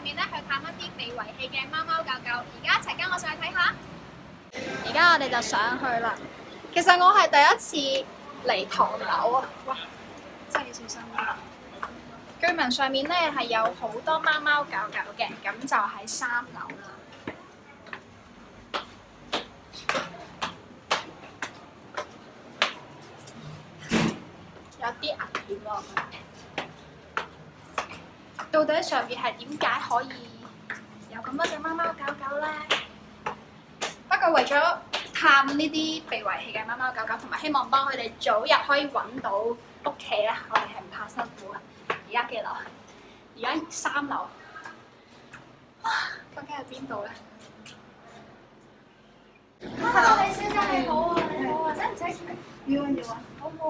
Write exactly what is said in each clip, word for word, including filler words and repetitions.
面咧去探一啲被遺棄嘅貓貓狗狗。而家一齊跟我上去睇下。而家我哋就上去啦。其實我係第一次嚟唐樓啊！哇，真係要小心啊！據聞上面咧係有好多貓貓狗狗嘅，咁就喺三樓啦。有啲危險喎，到底上面係點解可以有咁多隻貓貓狗狗咧？不過為咗探呢啲被遺棄嘅貓貓狗狗，同埋希望幫佢哋早日可以揾到屋企咧，我哋係唔怕辛苦嘅。而家幾樓？而家三樓。哇！究竟係邊度咧 ？Hello， 李小姐你好啊，你好啊，使唔使？要啊要啊，好好好。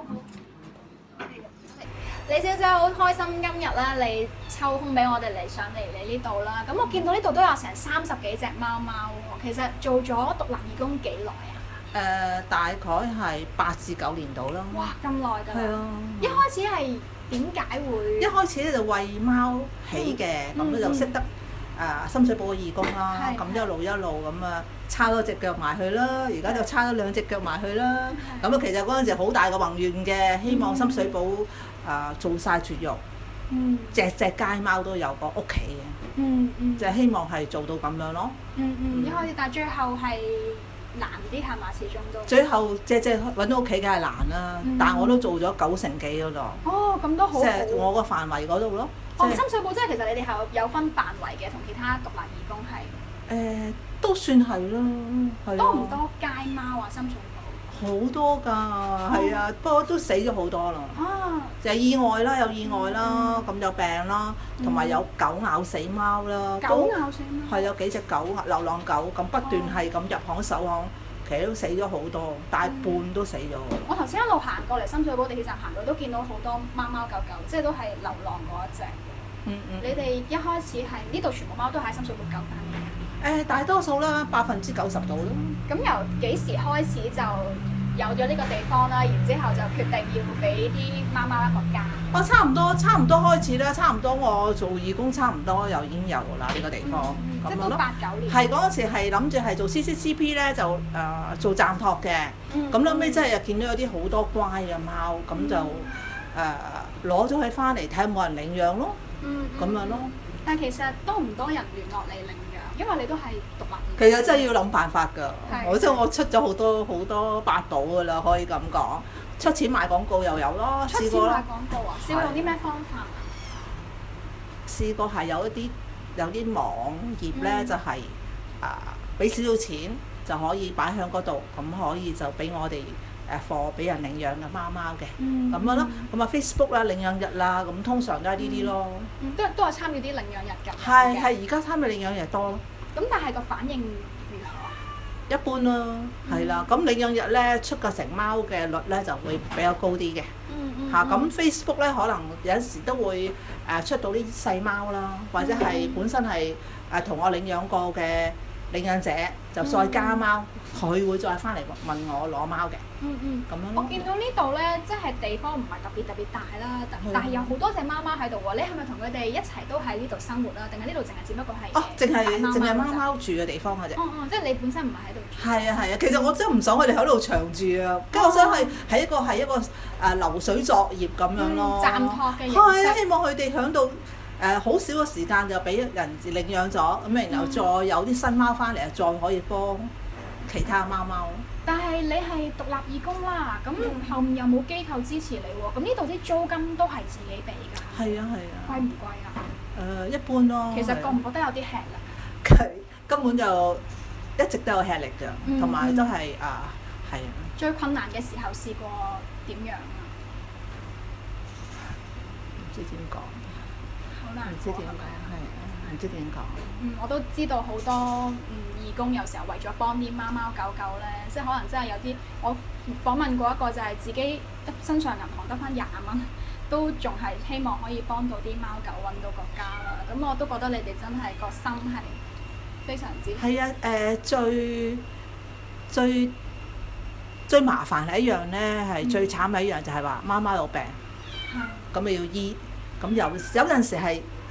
李小姐好開心今日咧，你抽空俾我哋嚟上嚟你呢度啦。咁我見到呢度都有成三十幾隻貓貓喎。其實做咗獨立義工幾耐啊？ 誒、呃，大概係八至九年度啦。 哇，咁耐㗎！ 係啊。 一開始係點解會？ 一開始咧就餵貓起嘅，咁咧、嗯、就識得誒、呃、深水埗嘅義工啦。咁一路一路咁啊，叉咗隻腳埋去啦。而家就叉咗兩隻腳埋去啦。咁啊，其實嗰陣時好大個宏願嘅，希望深水埗誒、呃、做晒絕育， 嗯、 隻隻街貓都有個屋企嘅。 嗯嗯。 就係希望係做到咁樣咯。 嗯嗯。一開始，但係最後係難啲係嘛？始終都。 最後隻隻揾到屋企梗係難啦，嗯、但係我都做咗九成幾嗰度。 哦，咁都好。即係我個範圍嗰度咯。 哦，深水埗即係其實你哋係有分範圍嘅，同其他獨立義工係。 誒、呃，都算係啦，係多唔多街貓啊？深水埗？ 好多㗎，係啊，不過都死咗好多啦。 啊！ 就係意外啦，有意外啦，咁、嗯、有病啦，同埋有，有狗咬死貓啦。 狗咬死貓？ 係有幾隻狗流浪狗咁不斷係咁入行守行，其實都死咗好多，大半都死咗、嗯。 我頭先一路行過嚟深水埗地鐵站行到，都見到好多貓貓狗狗，即係都係流浪嗰一隻。嗯嗯。你哋一開始係呢度全部貓都喺深水埗救翻嘅？ 誒、呃，大多數啦，百分之九十度咯。 咁、嗯、由幾時開始就有咗呢個地方啦？然之後就決定要俾啲貓貓一個家。我、哦、差唔多，差唔多開始啦，差唔多我做義工差唔多又已經有啦呢、呢個地方。 嗯、即係都八九年。係嗰陣時係諗住係做 C C C P 咧，就誒、呃、做暫託嘅。咁後尾真係又見到有啲好多乖嘅貓，咁、嗯、就誒攞咗佢翻嚟睇下冇人領養咯。嗯。咁樣咯。 但係其實多唔多人聯絡你領養？因為你都係獨立。 其實真係要諗辦法㗎。我即係我出咗好多好多八寶㗎啦，可以咁講。出錢買廣告又有咯，試過啦。 出錢買廣告啊？試過用啲咩方法啊？ 試過係有一啲有啲網頁咧，嗯、就係啊俾少少錢就可以擺喺嗰度，咁可以就俾我哋誒貨俾人領養嘅貓貓嘅，咁樣咯。咁啊 Facebook 啦、領養日啦，咁通常都係呢啲咯。 嗯，都都係參與啲領養日㗎。 係係，而家參與領養日多咯。 咁但係個反應如何啊？ 一般咯，係啦。咁領養日咧出個成貓嘅率咧就會比較高啲嘅。嗯嗯。嚇咁 Facebook 咧可能有陣時都會誒出到啲細貓啦，或者係本身係誒同我領養過嘅領養者就再加貓，佢、嗯、會再翻嚟問我攞貓嘅。嗯嗯，咁樣咯。我見到呢度咧，即係地方唔係特別特別大啦，但但係有好多隻貓貓喺度喎。你係咪同佢哋一齊都喺呢度生活啦？定係呢度淨係只不過係？哦，淨係淨係貓貓住嘅地方嘅啫。哦哦，即係你本身唔係喺度住。係啊係啊，其實我真係唔想佢哋喺度長住啊，跟住我想係係一個係一個誒流水作業咁樣咯。暫託嘅形式。係啊，希望佢哋喺度誒好少嘅時間就俾人領養咗，咁然後再有啲新貓翻嚟，再可以幫其他貓貓。但係你係獨立義工啦，咁後面又冇機構支持你喎，咁呢度啲租金都係自己俾㗎？係啊係啊。貴唔貴啊？誒、呃、一般咯。其實覺唔覺得有啲吃力？佢根本就一直都有吃力㗎，同埋、嗯、都係啊係啊。最困難嘅時候試過點樣啊？唔知點講。好難。唔知點講係，唔知點講。嗯，我都知道好多嗯義工有時候為咗幫啲貓貓狗狗咧，即係可能真係有啲我訪問過一個就係自己身上銀行得翻廿蚊，都仲係希望可以幫到啲貓狗揾到個家啦。咁我都覺得你哋真係個心係非常之係啊！誒、呃、最最最麻煩係一樣咧，係、嗯、最慘係一樣就係話貓貓有病，咁咪、嗯、要醫，咁有有陣時係。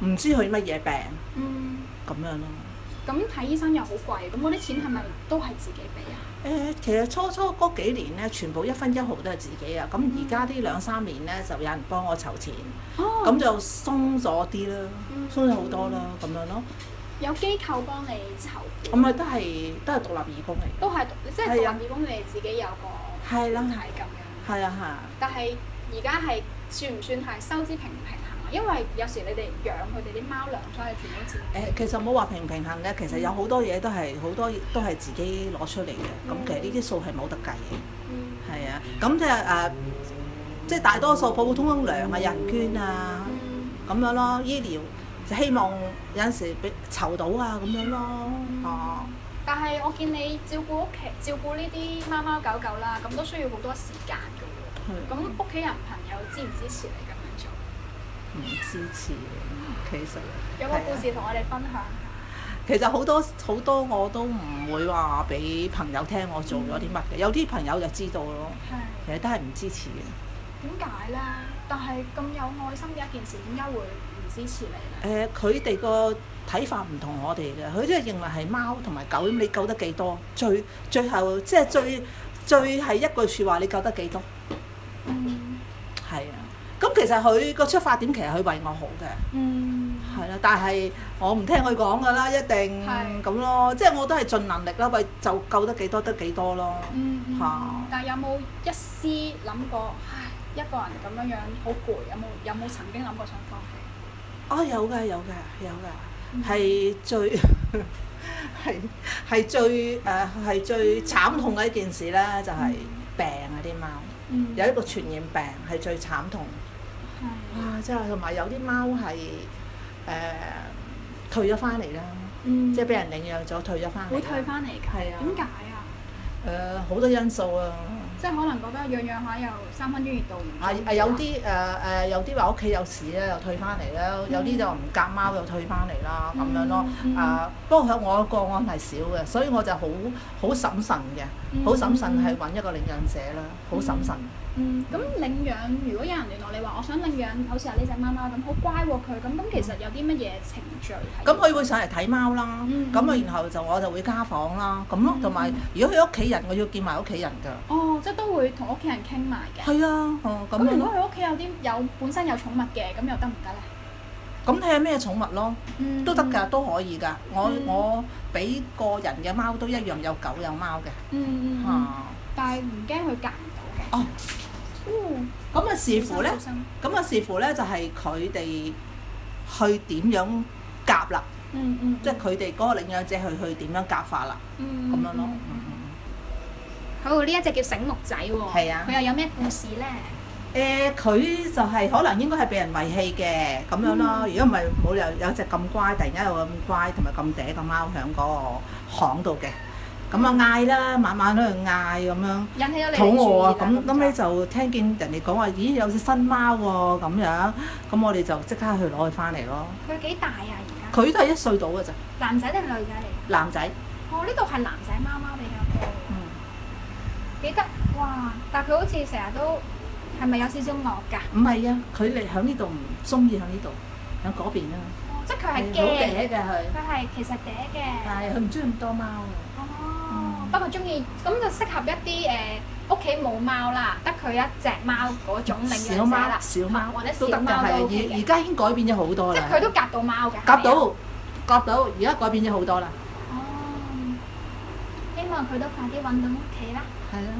唔知佢乜嘢病， 嗯， 咁樣咯。 咁睇醫生又好貴，咁嗰啲錢係咪都係自己俾啊？ 誒，其實初初嗰幾年咧，全部一分一毫都係自己啊。咁而家呢兩三年咧，就有人幫我籌錢，咁、 哦、 就鬆咗啲啦，鬆咗好多啦，咁樣咯。 有機構幫你籌款？ 咁啊，都係都係獨立義工嚟。 都係即係獨立義工，你哋自己有個係啦， 係咁樣。 係啊係啊。 但係而家係算唔算係收支平唔平衡啊？因為有時你哋養佢哋啲貓糧，所以全部都自己。 誒，其實冇話平唔平衡嘅，其實有好多嘢都係好多都係自己攞出嚟嘅。咁、嗯、其實呢啲數係冇得計嘅。嗯。係啊，咁即係誒，即係大多數普普通通糧啊，有人捐啊，咁、嗯、樣咯。醫療就希望有陣時俾籌到啊，咁樣咯。 嗯、 啊！ 但係我見你照顧屋企、照顧呢啲貓貓狗狗啦，咁都需要好多時間㗎喎。咁屋企人朋友支唔支持你咁樣做？ 唔支持，其實有個故事同我哋分享下。 其實好多好多我都唔會話俾朋友聽我做咗啲乜嘅，有啲朋友就知道咯。係。其實都係唔支持嘅。點解咧？但係咁有愛心嘅一件事，點解會唔支持你咧？ 誒、呃，佢哋個睇法唔同我哋嘅，佢即係認為係貓同埋狗，咁你救得幾多？最最後即係最最係一句説話，你救得幾多？嗯。係啊。咁其實佢個出發點其實佢為我好嘅，嗯，係啦。但係我唔聽佢講㗎啦，一定咁咯。即係我都係盡能力啦，為就救得幾多得幾多咯。嗯嗯。嚇！ 但係有冇一絲諗過，唉，一個人咁樣樣好攰，有冇有冇曾經諗過想放棄？ 哦，有㗎有㗎有㗎，係最係係最誒係最慘痛嘅一件事咧，就係病啊啲貓，有一個傳染病係最慘痛。哇！真係同埋有啲貓係誒退咗翻嚟啦，即係俾人領養咗退咗翻嚟。 會退翻嚟㗎？係啊。點解啊？ 誒好多因素啊！ 即係可能覺得養養下又三分鐘熱度唔中。係係有啲誒誒有啲話屋企有事咧又退翻嚟啦，有啲就唔夾貓又退翻嚟啦咁樣咯。啊不過喺我個案係少嘅，所以我就好好審慎嘅，好審慎係揾一個領養者啦，好審慎。嗯，咁領養如果有人聯絡你話，我想領養好似係呢隻貓貓咁，好乖喎佢，咁咁其實有啲乜嘢程序係？咁佢會上嚟睇貓啦，咁啊然後就我就會家訪啦，咁咯，同埋如果佢屋企人，我要見埋屋企人㗎。哦，即係都會同屋企人傾埋嘅。係啊，哦咁。咁如果佢屋企有啲有本身有寵物嘅，咁又得唔得咧？咁睇下咩寵物咯，都得㗎，都可以㗎。我我俾個人嘅貓都一樣，有狗有貓嘅。嗯嗯。嚇！但係唔驚佢夾唔到嘅。哦。嗯，咁啊視乎咧，咁啊視乎咧就係佢哋去點樣夾啦，嗯嗯，即係佢哋嗰個領養者去去點樣夾法啦，嗯，咁樣咯。嗯嗯。好，呢一隻叫醒目仔喎，係啊，佢又有咩故事咧？誒，佢就係可能應該係俾人遺棄嘅咁樣咯。如果唔係冇理由有隻咁乖，突然間有咁乖同埋咁嗲嘅貓喺嗰個巷度嘅。咁啊嗌啦，晚晚喺度嗌咁樣，引起咗你肚餓啊！咁咁你就聽見人哋講話，咦有隻新貓喎咁樣，咁我哋就即刻去攞佢翻嚟咯。佢幾大啊而家？佢都係一歲到嘅咋。男仔定女仔嚟？男仔。哦，呢度係男仔貓貓比較多。嗯。幾得哇！但係佢好似成日都係咪有少少惡㗎？唔係啊，佢哋喺呢度唔中意喺呢度，喺嗰邊啊。哦，即係佢係驚。好嗲嘅佢。佢係其實嗲嘅。係，佢唔中意咁多貓啊。不過中意咁就適合一啲誒屋企冇貓啦，得佢一隻貓嗰種領養者啦，小貓或者小貓都 OK 嘅。而而家已經改變咗好多啦。即係佢都夾到貓嘅。夾到，夾到，而家改變咗好多啦。哦，希望佢都快啲揾到屋企啦。係啊。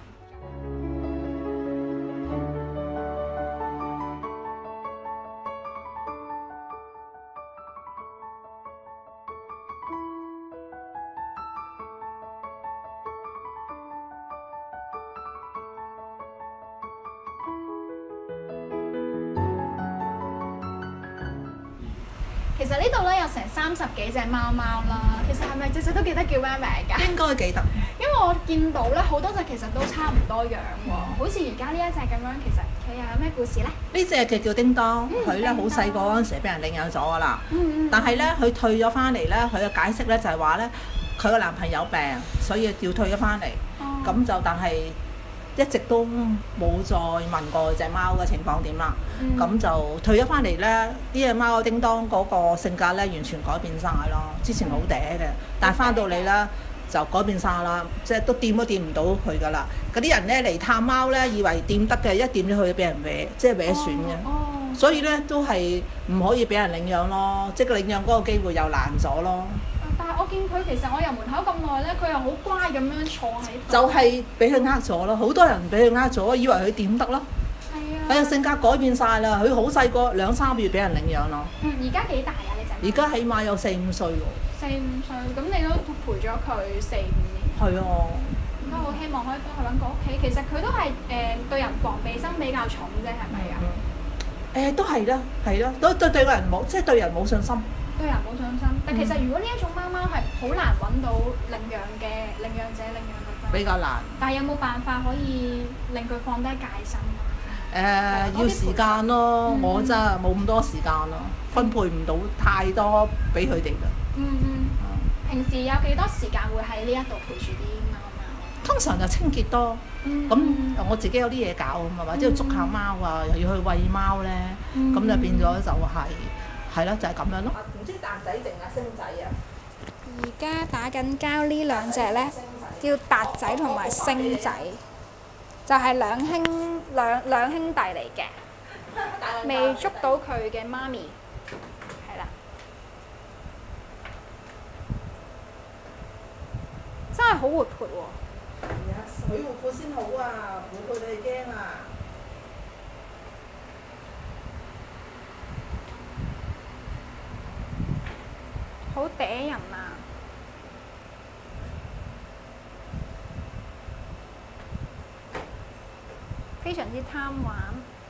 其實呢度咧有成三十幾隻貓貓啦，其實係咪隻隻都記得叫咩名㗎？應該記得。因為我見到咧好多隻其實都差唔多樣喎，好似而家呢一隻咁樣，其實佢又有咩故事咧？呢隻嘅叫叮當，佢咧好細個嗰陣時俾人領養咗㗎啦。嗯嗯。但係咧佢退咗翻嚟咧，佢嘅解釋咧就係話咧，佢個男朋友病，所以要退咗翻嚟。哦。咁就但係一直都冇再問過隻貓嘅情況點啦。咁、 嗯、 就退咗翻嚟咧，呢隻貓叮當嗰個性格咧完全改變晒咯。之前好嗲嘅，但係翻到嚟咧就改變晒啦，即係都掂都掂唔到佢噶啦。嗰啲人咧嚟探貓咧，以為掂得嘅，一掂咗佢就俾人搲，即係搲損嘅。 哦哦、 所以咧都係唔可以俾人領養咯，即係個領養嗰個機會又難咗咯。 但係我見佢其實我入門口咁耐咧，佢又好乖咁樣坐喺度。 就係俾佢呃咗咯，好多人俾佢呃咗，以為佢點得咯。 係啊。 係啊，性格改變晒啦，佢好細個兩三個月俾人領養咯。 嗯，而家幾大啊？你隻？ 而家起碼有四五歲喎。 四五歲，咁你都陪咗佢四五年。 係啊。 都好希望可以幫佢揾個屋企。其實佢都係誒、呃、對人防備心比較重啫，係咪啊？誒、 嗯呃，都係啦，係啦，都對對個人冇，即係對人冇信心。 對人冇信心，但其實如果呢一種貓貓係好難揾到領養嘅領養者領養嘅方法， 比較難。 但係有冇辦法可以令佢放低戒心啊？ 誒、呃，要時間咯，嗯、我真係冇咁多時間咯，分配唔到太多俾佢哋㗎。 嗯嗯。嗯平時有幾多時間會喺呢一度陪住啲貓貓？ 通常就清潔多，咁、嗯、我自己有啲嘢搞啊嘛，或者要捉下貓啊，又要去餵貓咧，咁、嗯、就變咗就係係咯，就係、是、咁樣咯。唔知達仔定阿星仔啊？ 而家打緊交呢兩隻咧，叫達仔同埋星仔，就係、是、兩兄兩兩兄弟嚟嘅，未捉到佢嘅媽咪，係啦，真係好活潑喎！ 係啊，佢活潑先好啊，活潑你驚啊！ 好嗲人啊！非常之貪玩。